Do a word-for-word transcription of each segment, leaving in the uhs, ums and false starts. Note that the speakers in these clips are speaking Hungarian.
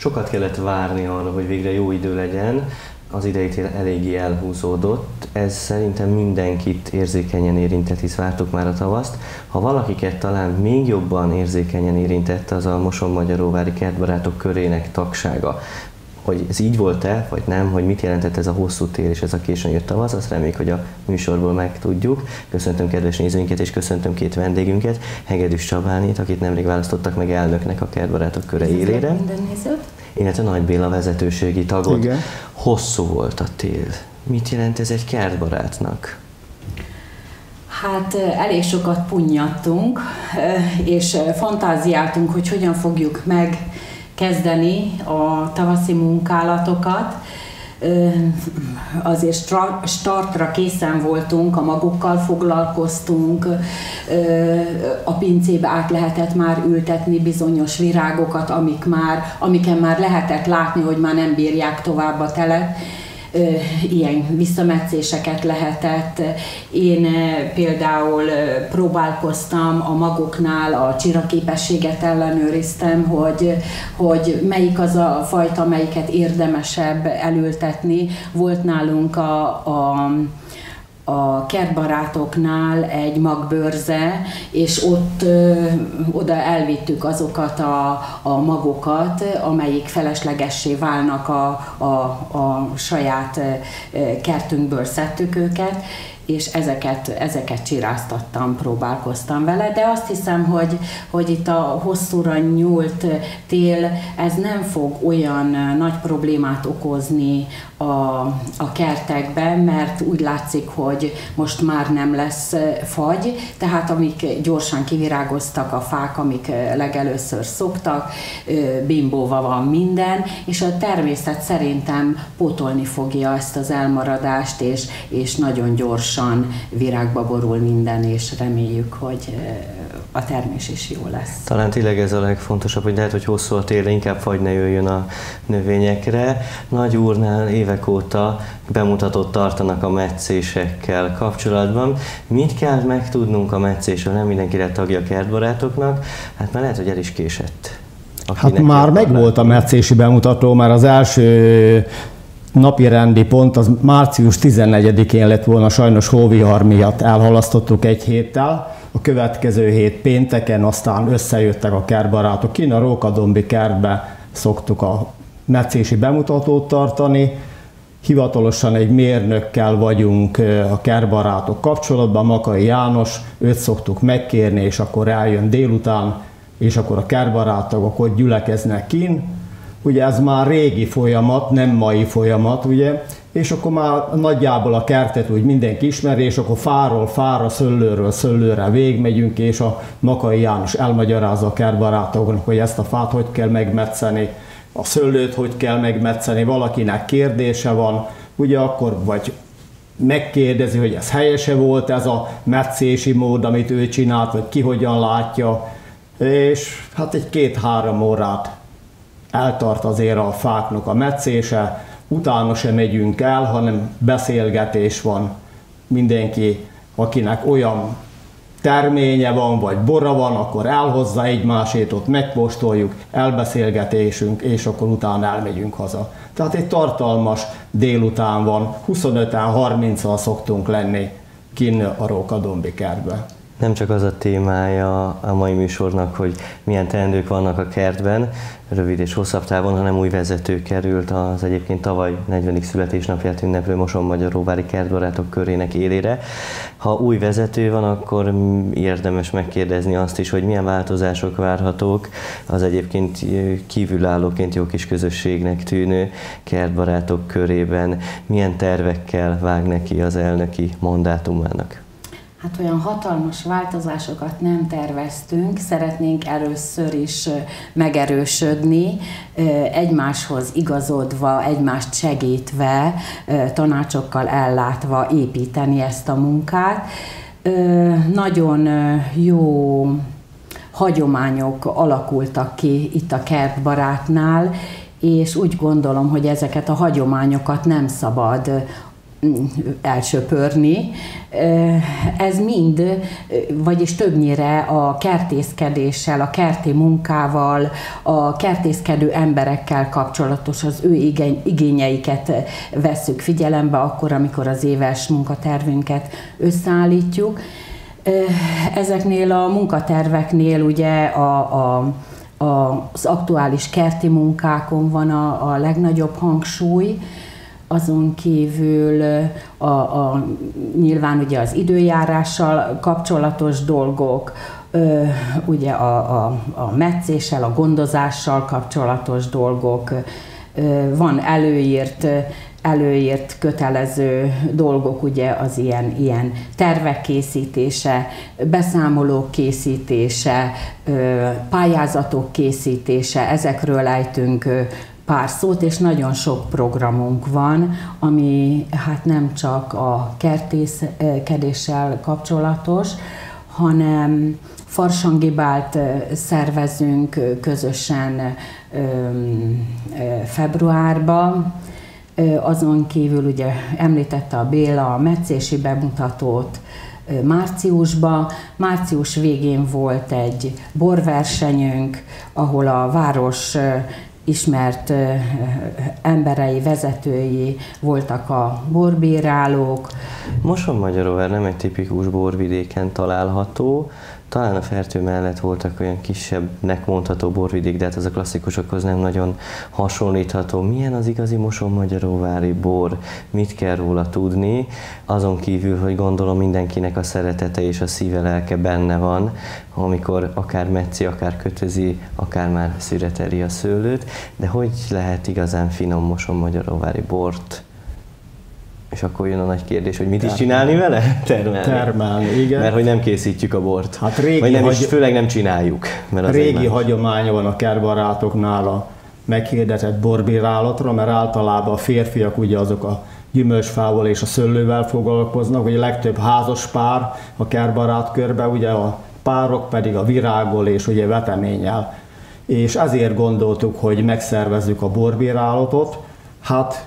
Sokat kellett várni arra, hogy végre jó idő legyen, az idejétél eléggé elhúzódott. Ez szerintem mindenkit érzékenyen érintett, hisz vártuk már a tavaszt. Ha valakiket talán még jobban érzékenyen érintett, az a Mosonmagyaróvári Kertbarátok Körének tagsága. Hogy ez így volt-e, vagy nem, hogy mit jelentett ez a hosszú tél és ez a későn jött tavasz, azt reméljük, hogy a műsorból megtudjuk. Köszöntöm kedves nézőinket, és köszöntöm két vendégünket, Hegedűs Csabánét, akit nemrég választottak meg elnöknek a Kertbarátok Köre élére. Minden nézőt. Illetve Nagy Béla vezetőségi tagot. Igen. Hosszú volt a tél. Mit jelent ez egy kertbarátnak? Hát elég sokat punnyadtunk, és fantáziáltunk, hogy hogyan fogjuk megkezdeni a tavaszi munkálatokat. Azért startra készen voltunk, a magokkal foglalkoztunk, a pincébe át lehetett már ültetni bizonyos virágokat, amik már, amiken már lehetett látni, hogy már nem bírják tovább a telet. Ilyen visszametszéseket lehetett. Én például próbálkoztam a magoknál, a csiraképességet ellenőriztem, hogy, hogy melyik az a fajta, melyiket érdemesebb elültetni. Volt nálunk a, a a kertbarátoknál egy magbőrze, és ott ö, oda elvittük azokat a, a magokat, amelyik feleslegessé válnak a, a, a saját kertünkből szedtük őket, és ezeket, ezeket csiráztattam, próbálkoztam vele, de azt hiszem, hogy, hogy itt a hosszúra nyúlt tél, ez nem fog olyan nagy problémát okozni a, a kertekben, mert úgy látszik, hogy most már nem lesz fagy, tehát amik gyorsan kivirágoztak a fák, amik legelőször szoktak, bimbóva van minden, és a természet szerintem pótolni fogja ezt az elmaradást, és, és nagyon gyors virágba borul minden, és reméljük, hogy a termés is jó lesz. Talán tényleg ez a legfontosabb, hogy lehet, hogy hosszú a tél, inkább fagy ne jöjjön a növényekre. Nagy úrnál évek óta bemutatót tartanak a metszésekkel kapcsolatban. Mit kell megtudnunk a metszésről? Nem mindenki lett tagja a kertbarátoknak, hát már lehet, hogy el is késett. Hát már megvolt a metszési bemutató, már az első napi rendi pont az március tizennegyedikén lett volna, sajnos hóvihar miatt elhalasztottuk egy héttel. A következő hét pénteken aztán összejöttek a kertbarátok. Kint a Rókadombi kertbe szoktuk a metszési bemutatót tartani. Hivatalosan egy mérnökkel vagyunk a kertbarátok kapcsolatban, Makai János, őt szoktuk megkérni, és akkor eljön délután, és akkor a kertbarátok ott gyülekeznek kint. Ugye ez már régi folyamat, nem mai folyamat, ugye, és akkor már nagyjából a kertet úgy mindenki ismeri, és akkor fáról fára, szőlőről szőlőre végigmegyünk, és a Makai János elmagyarázza a kertbarátoknak, hogy ezt a fát hogy kell megmetszeni, a szőlőt hogy kell megmetszeni, valakinek kérdése van, ugye akkor vagy megkérdezi, hogy ez helyese volt ez a metszési mód, amit ő csinált, vagy ki hogyan látja, és hát egy két-három órát eltart azért a fáknak a metszése, utána sem megyünk el, hanem beszélgetés van. Mindenki, akinek olyan terménye van, vagy bora van, akkor elhozza egymásét, ott megkóstoljuk, elbeszélgetésünk, és akkor utána elmegyünk haza. Tehát egy tartalmas délután van, huszonöten harmincan szoktunk lenni kinn a Rókadombi kertbe. Nem csak az a témája a mai műsornak, hogy milyen teendők vannak a kertben, rövid és hosszabb távon, hanem új vezető került az egyébként tavaly negyvenedik születésnapját ünneplő Mosonmagyaróvári Kertbarátok Körének élére. Ha új vezető van, akkor érdemes megkérdezni azt is, hogy milyen változások várhatók az egyébként kívülállóként jó kis közösségnek tűnő Kertbarátok Körében, milyen tervekkel vág neki az elnöki mandátumának. Hát olyan hatalmas változásokat nem terveztünk, szeretnénk először is megerősödni, egymáshoz igazodva, egymást segítve, tanácsokkal ellátva építeni ezt a munkát. Nagyon jó hagyományok alakultak ki itt a Kertbarátnál, és úgy gondolom, hogy ezeket a hagyományokat nem szabad elsöpörni. Ez mind, vagyis többnyire a kertészkedéssel, a kerti munkával, a kertészkedő emberekkel kapcsolatos, az ő igényeiket vesszük figyelembe akkor, amikor az éves munkatervünket összeállítjuk. Ezeknél a munkaterveknél ugye a, a, a, az aktuális kerti munkákon van a, a legnagyobb hangsúly, azon kívül a, a, nyilván ugye az időjárással kapcsolatos dolgok, ugye a, a, a metszéssel, a gondozással kapcsolatos dolgok, van előírt, előírt kötelező dolgok, ugye az ilyen, ilyen tervek készítése, beszámolók készítése, pályázatok készítése, ezekről ejtünk pár szót, és nagyon sok programunk van, ami hát nem csak a kertészkedéssel kapcsolatos, hanem farsangibált szervezünk közösen februárban. Azon kívül ugye említette a Béla a metszési bemutatót márciusban. Március végén volt egy borversenyünk, ahol a város ismert emberei, vezetői voltak a borbírálók. Mosonmagyaróvár nem egy tipikus borvidéken található, talán a Fertő mellett voltak olyan kisebbnek mondható borvidék, de hát az a klasszikusokhoz nem nagyon hasonlítható. Milyen az igazi mosonmagyaróvári bor? Mit kell róla tudni? Azon kívül, hogy gondolom mindenkinek a szeretete és a szíve, lelke benne van, amikor akár metszi, akár kötözi, akár már szüreteli a szőlőt, de hogy lehet igazán finom mosonmagyaróvári bort? És akkor jön a nagy kérdés, hogy mit Termelni. is csinálni vele? Termelni. Termelni, igen. Mert hogy nem készítjük a bort. Hát régi vagy nem hagy... is, főleg nem csináljuk. Mert az régi hagyománya van a kertbarátoknál a meghirdetett borbírálatra, mert általában a férfiak ugye azok a gyümölcsfával és a szőlővel foglalkoznak, ugye a legtöbb házas pár a kertbarát körbe, ugye a párok pedig a virággal és ugye veteménnyel. És ezért gondoltuk, hogy megszervezzük a borbírálatot. Hát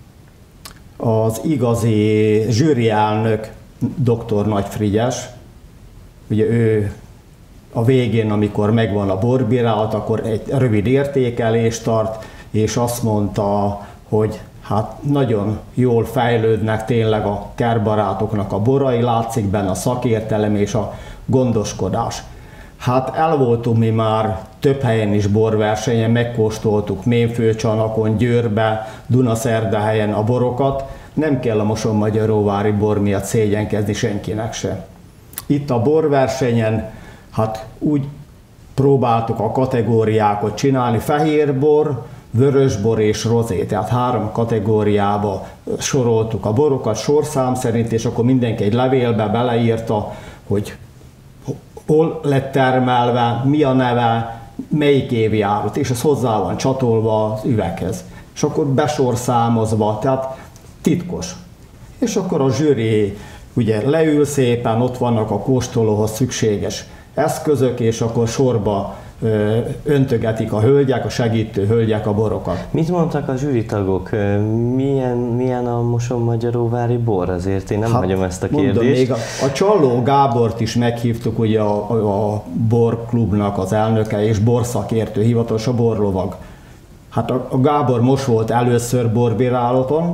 az igazi zsűri elnök dr. Nagy Frigyes, ugye ő a végén, amikor megvan a borbírálat, akkor egy rövid értékelést tart, és azt mondta, hogy hát nagyon jól fejlődnek tényleg a kertbarátoknak a borai, látszik benne a szakértelem és a gondoskodás. Hát el voltunk mi már több helyen is borversenyen, megkóstoltuk Mémfőcsanakon, Győrbe, Dunaszerdahelyen a borokat, nem kell a mosonmagyaróvári bor miatt szégyenkezni senkinek se. Itt a borversenyen hát úgy próbáltuk a kategóriákat csinálni, fehérbor, vörösbor és rozé, tehát három kategóriába soroltuk a borokat sorszám szerint, és akkor mindenki egy levélbe beleírta, hogy hol lett termelve, mi a neve, melyik évjárat, és ez hozzá van csatolva az üveghez. És akkor besorszámozva, tehát titkos. És akkor a zsűri ugye leül szépen, ott vannak a kóstolóhoz szükséges eszközök, és akkor sorba ö, öntögetik a hölgyek, a segítő hölgyek a borokat. Mit mondtak a zsűritagok? Milyen, milyen a mosonmagyaróvári bor? Azért én nem hát, hagyom ezt a kérdést. Mondom, még a, a Csalló Gábort is meghívtuk, ugye a, a, a borklubnak az elnöke és borszakértő, hivatalos a borlovag. Hát a, a Gábor most volt először borbírálaton,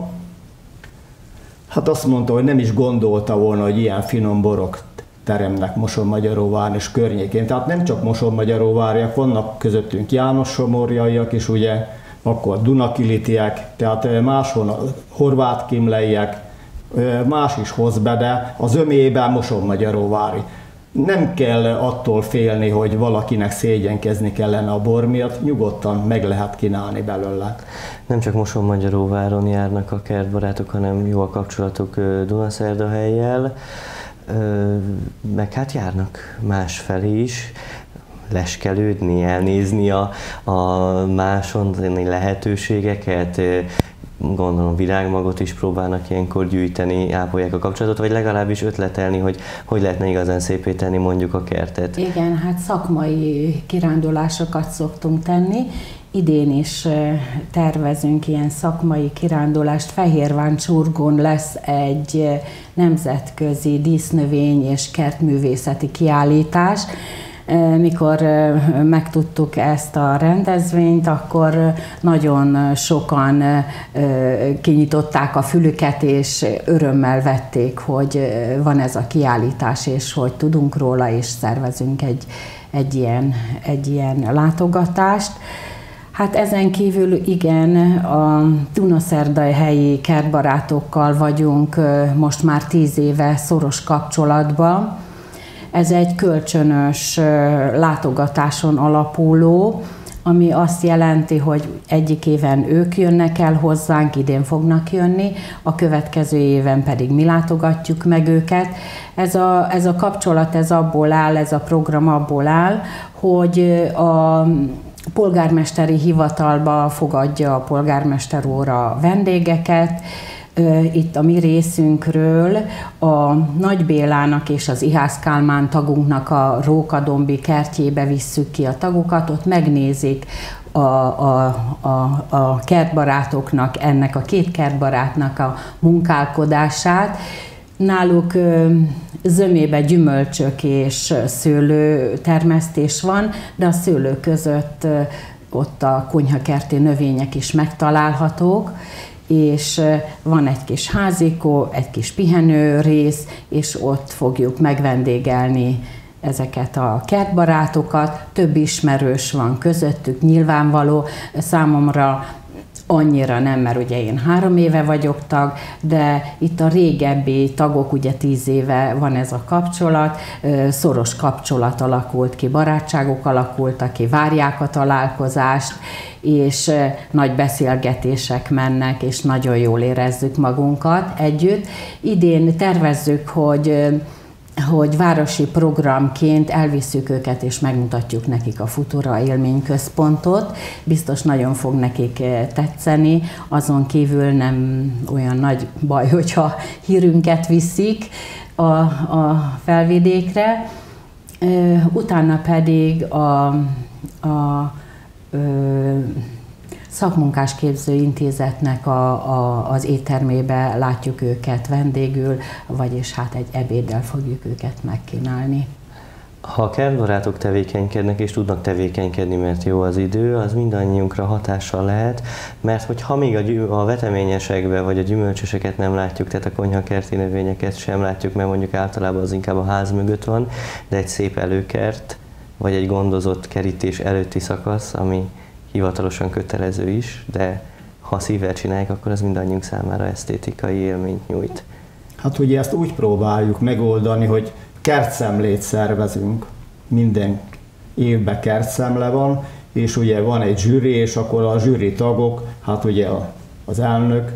hát azt mondta, hogy nem is gondolta volna, hogy ilyen finom borok teremnek Mosonmagyaróvár és környékén. Tehát nem csak Mosonmagyaróváriak, vannak közöttünk János-somorjaiak is, ugye, akkor Dunakilitiek, tehát máshol horvátkimleiek, más is hoz be, de az ömében Mosonmagyaróvári. Nem kell attól félni, hogy valakinek szégyenkezni kellene a bor miatt, nyugodtan meg lehet kínálni belőle. Nem csak Mosonmagyaróváron járnak a kertbarátok, hanem jó a kapcsolatok Dunaszerdahellyel, meg hát járnak másfelé is, leskelődni, elnézni a, a máson lehetőségeket, gondolom virágmagot is próbálnak ilyenkor gyűjteni, ápolják a kapcsolatot, vagy legalábbis ötletelni, hogy hogy lehetne igazán szépé tenni mondjuk a kertet. Igen, hát szakmai kirándulásokat szoktunk tenni. Idén is tervezünk ilyen szakmai kirándulást. Fehérváncsurgón lesz egy nemzetközi dísznövény és kertművészeti kiállítás. Mikor megtudtuk ezt a rendezvényt, akkor nagyon sokan kinyitották a fülüket, és örömmel vették, hogy van ez a kiállítás, és hogy tudunk róla, és szervezünk egy, egy, ilyen, egy ilyen látogatást. Hát ezen kívül igen, a Dunaszerdai helyi kertbarátokkal vagyunk most már tíz éve szoros kapcsolatban. Ez egy kölcsönös látogatáson alapuló, ami azt jelenti, hogy egyik éven ők jönnek el hozzánk, idén fognak jönni, a következő éven pedig mi látogatjuk meg őket. Ez a, ez a kapcsolat ez abból áll, ez a program abból áll, hogy a polgármesteri hivatalba fogadja a polgármester úr a vendégeket. Itt a mi részünkről a Nagy Bélának és az Ihász Kálmán tagunknak a Rókadombi kertjébe visszük ki a tagokat, ott megnézik a, a, a, a kertbarátoknak, ennek a két kertbarátnak a munkálkodását. Náluk zömébe gyümölcsök és szőlőtermesztés van, de a szőlő között ott a konyhakerti növények is megtalálhatók, és van egy kis házikó, egy kis pihenő rész, és ott fogjuk megvendégelni ezeket a kertbarátokat. Több ismerős van közöttük, nyilvánvaló számomra annyira nem, mert ugye én három éve vagyok tag, de itt a régebbi tagok, ugye tíz éve van ez a kapcsolat, szoros kapcsolat alakult ki, barátságok alakultak ki, várják a találkozást, és nagy beszélgetések mennek, és nagyon jól érezzük magunkat együtt. Idén tervezzük, hogy hogy városi programként elvisszük őket, és megmutatjuk nekik a Futura élményközpontot. Biztos nagyon fog nekik tetszeni, azon kívül nem olyan nagy baj, hogyha hírünket viszik a, a felvidékre. Utána pedig a, a, a Szakmunkásképző Intézetnek a, a, az éttermébe látjuk őket vendégül, vagyis hát egy ebéddel fogjuk őket megkínálni. Ha a kertbarátok tevékenykednek és tudnak tevékenykedni, mert jó az idő, az mindannyiunkra hatással lehet, mert hogyha még a, gyüm, a veteményesekbe vagy a gyümölcsöseket nem látjuk, tehát a konyhakerti növényeket sem látjuk, mert mondjuk általában az inkább a ház mögött van, de egy szép előkert, vagy egy gondozott kerítés előtti szakasz, ami hivatalosan kötelező is, de ha szívvel csináljuk, akkor az mindannyiunk számára esztétikai élményt nyújt. Hát ugye ezt úgy próbáljuk megoldani, hogy kertszemlét szervezünk. Minden évben kertszemle van, és ugye van egy zsűri, és akkor a zsűri tagok, hát ugye az elnök,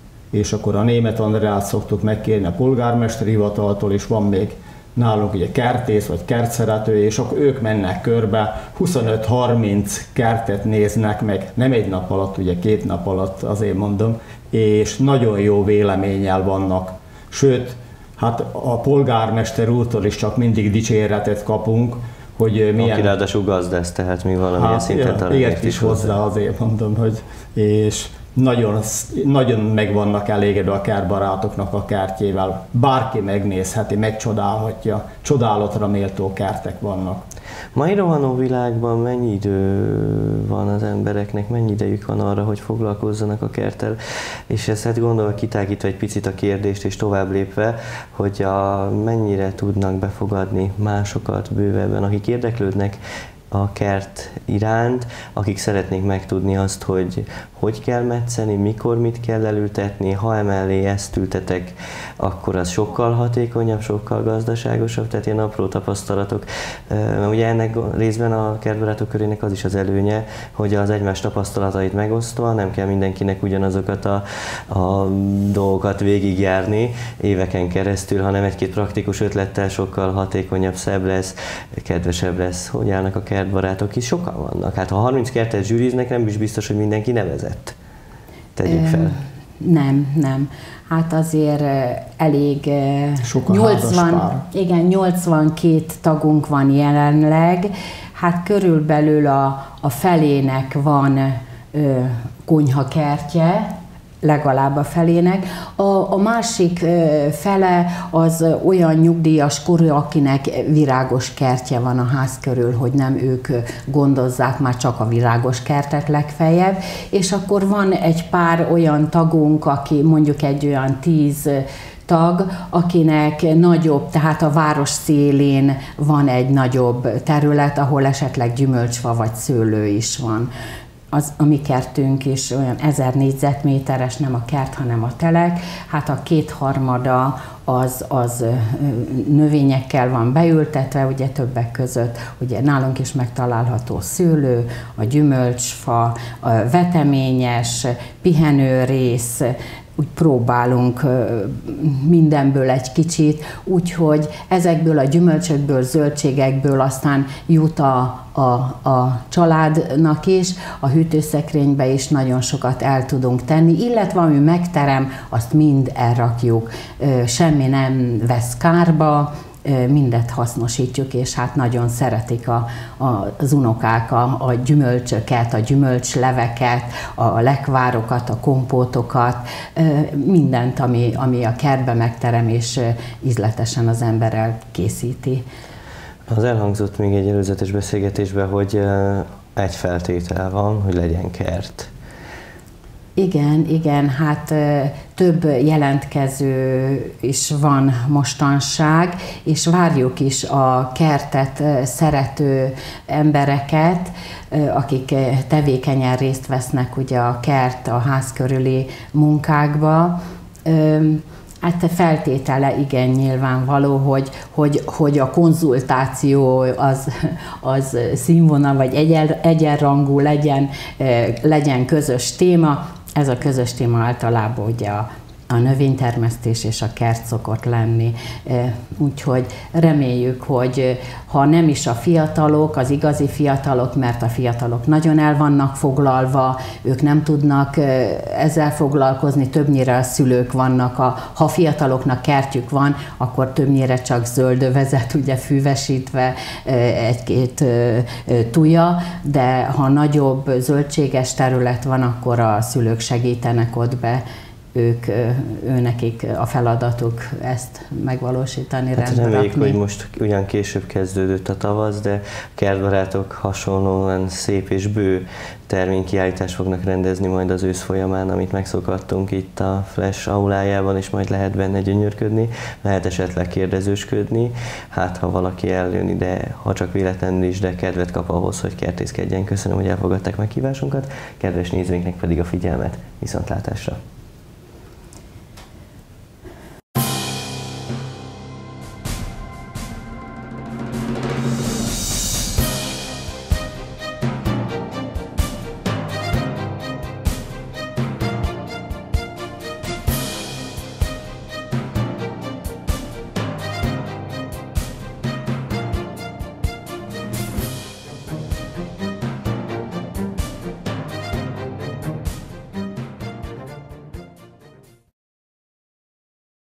és akkor a Németh Andreát szoktuk megkérni a polgármesteri hivataltól, és van még nálunk ugye kertész vagy kertszerető, és akkor ők mennek körbe, huszonöt-harminc kertet néznek meg, nem egy nap alatt, ugye két nap alatt, azért mondom, és nagyon jó véleménnyel vannak. Sőt, hát a polgármester úrtól is csak mindig dicséretet kapunk, hogy milyen... Aki ráadásul gazdász, tehát mi valamilyen hát, szinten talán ért is hozzá, azért mondom, hogy... És nagyon, nagyon meg vannak elégedve a kertbarátoknak a kertjével. Bárki megnézheti, megcsodálhatja, csodálatra méltó kertek vannak. Mai rohanó világban mennyi idő van az embereknek, mennyi idejük van arra, hogy foglalkozzanak a kerttel? És ezt hát gondolva kitágítva egy picit a kérdést és tovább lépve, hogy a, mennyire tudnak befogadni másokat bővebben, akik érdeklődnek a kert iránt, akik szeretnék megtudni azt, hogy hogy kell metszeni, mikor mit kell elültetni, ha emellé ezt ültetek, akkor az sokkal hatékonyabb, sokkal gazdaságosabb, tehát ilyen apró tapasztalatok. Ugye ennek részben a kertbarátok körének az is az előnye, hogy az egymás tapasztalatait megosztva nem kell mindenkinek ugyanazokat a, a dolgokat végigjárni éveken keresztül, hanem egy-két praktikus ötlettel sokkal hatékonyabb, szebb lesz, kedvesebb lesz. Hogy állnak a kertbarátok is? Sokan vannak. Hát ha harminc kertet zsűriznek, nem is biztos, hogy mindenki nevezett. Tegyük fel. Nem, nem. Hát azért elég sok a nyolcvan, igen, nyolcvankét tagunk van jelenleg, hát körülbelül a, a felének van ö, konyhakertje, legalább a felének. A, a másik ö, fele az olyan nyugdíjas korú, akinek virágos kertje van a ház körül, hogy nem ők gondozzák már csak a virágos kertet legfeljebb, és akkor van egy pár olyan tagunk, aki mondjuk egy olyan tíz tag, akinek nagyobb, tehát a város szélén van egy nagyobb terület, ahol esetleg gyümölcsfa vagy szőlő is van. Az, a mi kertünk is olyan ezer négyzetméteres, nem a kert, hanem a telek. Hát a kétharmada az, az növényekkel van beültetve, ugye többek között, ugye nálunk is megtalálható szőlő, a gyümölcsfa, a veteményes, pihenőrész, úgy próbálunk mindenből egy kicsit, úgyhogy ezekből a gyümölcsökből, zöldségekből aztán jut a, a, a családnak is, a hűtőszekrénybe is nagyon sokat el tudunk tenni, illetve ami megterem, azt mind elrakjuk, semmi nem vesz kárba, mindet hasznosítjuk, és hát nagyon szeretik a, a, az unokák a, a gyümölcsöket, a gyümölcsleveket, a lekvárokat, a kompótokat, mindent, ami, ami a kertbe megterem, és ízletesen az ember elkészíti. Az elhangzott még egy előzetes beszélgetésben, hogy egy feltétel van, hogy legyen kert. Igen, igen, hát több jelentkező is van mostanság, és várjuk is a kertet szerető embereket, akik tevékenyen részt vesznek ugye a kert, a ház körüli munkákba. Hát feltétele igen nyilvánvaló, hogy, hogy, hogy a konzultáció az, az színvonal vagy egyen, egyenrangú legyen, legyen közös téma. Ez a közös téma általában ugye a, a növénytermesztés és a kert szokott lenni. Úgyhogy reméljük, hogy ha nem is a fiatalok, az igazi fiatalok, mert a fiatalok nagyon el vannak foglalva, ők nem tudnak ezzel foglalkozni, többnyire a szülők vannak, a, ha a fiataloknak kertjük van, akkor többnyire csak zöldövezet, ugye füvesítve egy-két tuja, de ha nagyobb zöldséges terület van, akkor a szülők segítenek ott be, ők, őnekik a feladatuk ezt megvalósítani, hát rendbe reméljük, rakni. hogy most ugyan később kezdődött a tavasz, de kertbarátok hasonlóan szép és bő terménykiállítást fognak rendezni majd az ősz folyamán, amit megszokhattunk itt a Flash aulájában, és majd lehet benne gyönyörködni, lehet esetleg kérdezősködni, hát ha valaki eljön ide, ha csak véletlenül is, de kedvet kap ahhoz, hogy kertészkedjen. Köszönöm, hogy elfogadták meghívásunkat, kedves nézőinknek pedig a figyelmet, viszontlátásra!